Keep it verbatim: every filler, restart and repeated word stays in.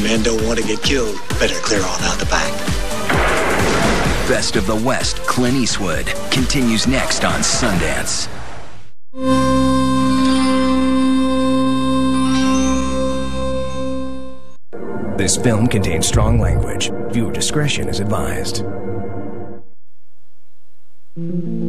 men don't want to get killed, better clear on out the back. Best of the West, Clint Eastwood, continues next on Sundance. This film contains strong language. Viewer discretion is advised.